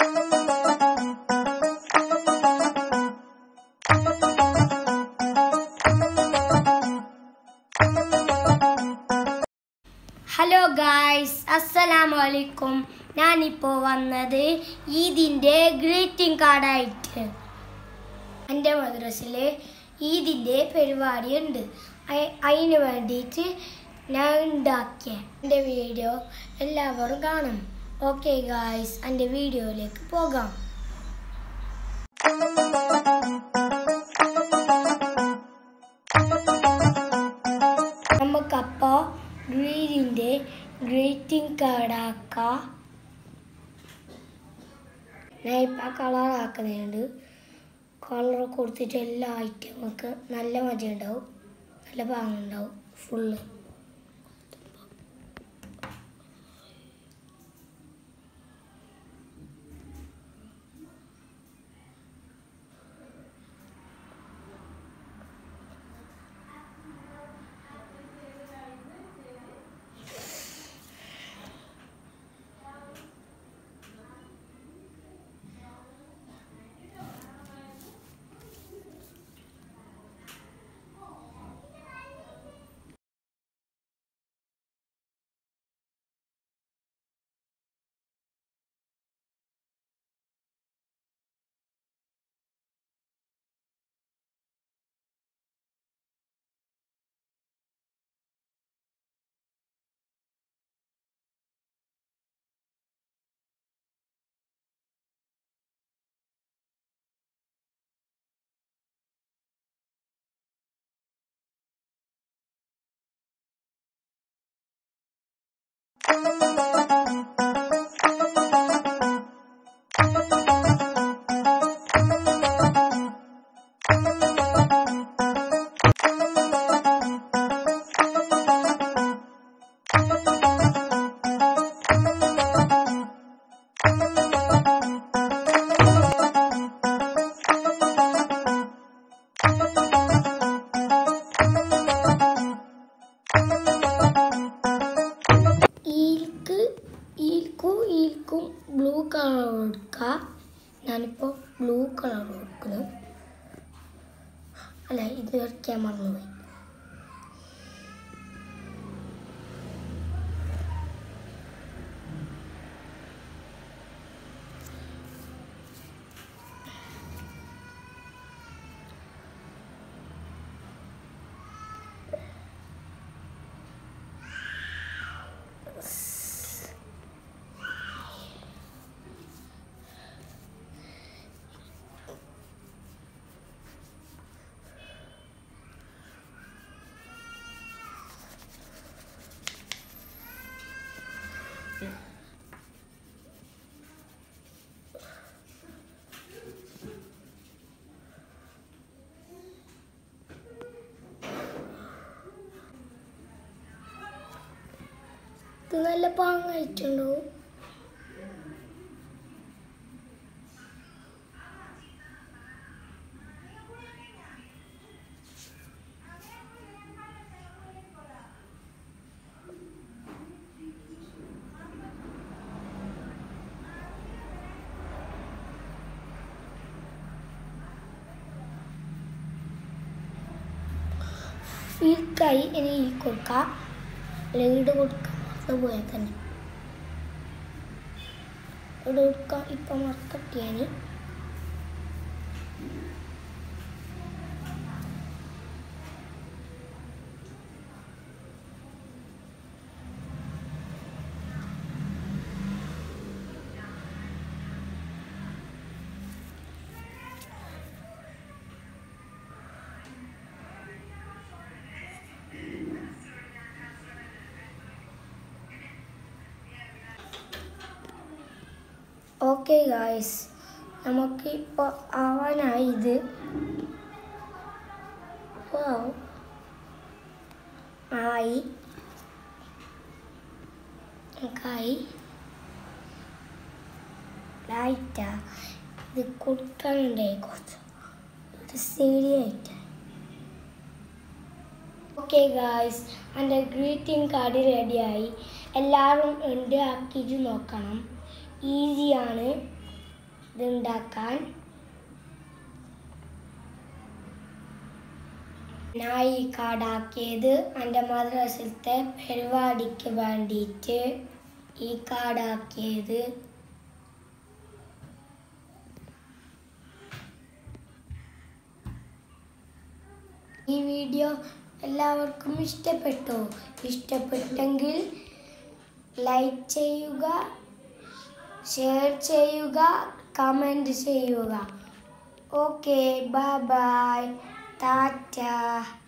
Hello guys, അസ്സലാമു അലൈക്കും. ഞാനിപ്പോൾ വന്നത് ഈദിൻ്റെ ഗ്രീറ്റിംഗ് കാർഡായിട്ട്. എൻ്റെ മദ്രസയിൽ ഈദിൻ്റെ പരിപാടി ഉണ്ട്. അതിന് വേണ്ടിയിട്ട് ഞാൻ ഉണ്ടാക്കിയ എൻ്റെ വീഡിയോ എല്ലാവരും കാണും. ഓക്കെ ഗായ്സ്, എൻ്റെ വീഡിയോയിലേക്ക് പോകാം. നമുക്കപ്പോൾ ഈദിൻ്റെ ഗ്രീറ്റിംഗ് കാർഡാക്കാം. ഞാൻ ഇപ്പം കളറാക്കുന്നുണ്ട്. കളർ കൊടുത്തിട്ട് എല്ലാ ഐറ്റമൊക്കെ നല്ല മജ ഉണ്ടാവും, നല്ല പാങ്ങുണ്ടാവും ഫുള്ള്. ഈൽക്കും ബ്ലൂ കളർ കൊടുക്കുക. ഞാനിപ്പോൾ ബ്ലൂ കളർ കൊടുക്കുന്നു. അല്ല, ഇത് വരയ്ക്കാൻ മറന്നുപോയി. ഇത് നല്ല പാങ്ങായിട്ടുണ്ടോ? ഈർക്കായി ഇനി ഈ കൊടുക്കാം, ലീഡ് കൊടുക്കാം. പോയാൽ തന്നെ ഇവിടെ കൊടുക്കാം. ഇപ്പം മറക്കട്ടിയാണ്. ഓക്കെ ഗായ്സ്, നമുക്കിപ്പോൾ ആവാനായി. ഇത് ആയി ലൈറ്റാ. ഇത് കൊടുക്കാനുണ്ടായി കുറച്ച്, ഇത് ശരിയായിട്ട്. ഓക്കെ ഗായ്സ്, എൻ്റെ ഗ്രീറ്റിംഗ് കാർഡ് റെഡിയായി. എല്ലാവരും ഉണ്ടാക്കിയിട്ട് നോക്കണം. ഈസിയാണ്. ഇതുണ്ടാക്കാൻ ഞാൻ ഈ കാർഡാക്കിയത് എൻ്റെ മദ്രസത്തെ പരിപാടിക്ക് വേണ്ടിയിട്ട് ഈ കാർഡാക്കിയത്. ഈ വീഡിയോ എല്ലാവർക്കും ഇഷ്ടപ്പെട്ടെങ്കിൽ ലൈക്ക് ചെയ്യുക, ഷെയർ ചെയ്യുക, കമൻറ്റ് ചെയ്യുക. Okay, bye bye, Tata.